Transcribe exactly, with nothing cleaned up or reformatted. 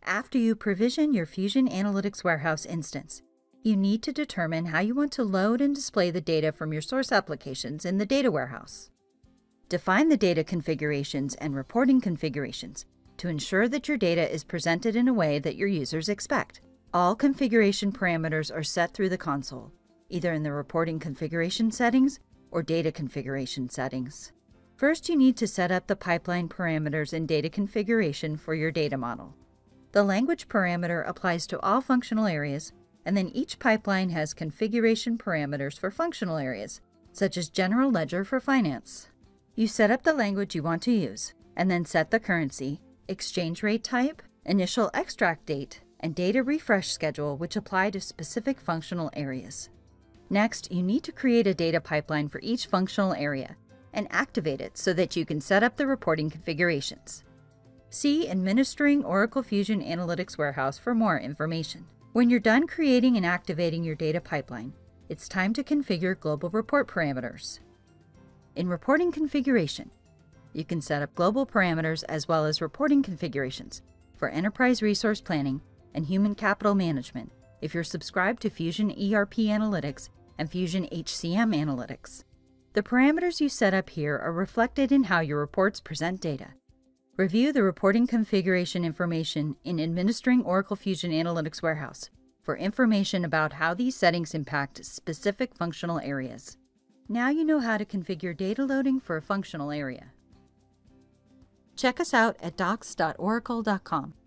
After you provision your Fusion Analytics Warehouse instance, you need to determine how you want to load and display the data from your source applications in the data warehouse. Define the data configurations and reporting configurations to ensure that your data is presented in a way that your users expect. All configuration parameters are set through the console, either in the reporting configuration settings or data configuration settings. First, you need to set up the pipeline parameters in data configuration for your data model. The language parameter applies to all functional areas, and then each pipeline has configuration parameters for functional areas, such as General Ledger for finance. You set up the language you want to use, and then set the currency, exchange rate type, initial extract date, and data refresh schedule, which apply to specific functional areas. Next, you need to create a data pipeline for each functional area and activate it so that you can set up the reporting configurations. See Administering Oracle Fusion Analytics Warehouse for more information. When you're done creating and activating your data pipeline, it's time to configure global report parameters. In reporting configuration, you can set up global parameters as well as reporting configurations for enterprise resource planning and human capital management if you're subscribed to Fusion E R P Analytics and Fusion H C M Analytics. The parameters you set up here are reflected in how your reports present data. Review the reporting configuration information in Administering Oracle Fusion Analytics Warehouse for information about how these settings impact specific functional areas. Now you know how to configure data loading for a functional area. Check us out at docs dot oracle dot com.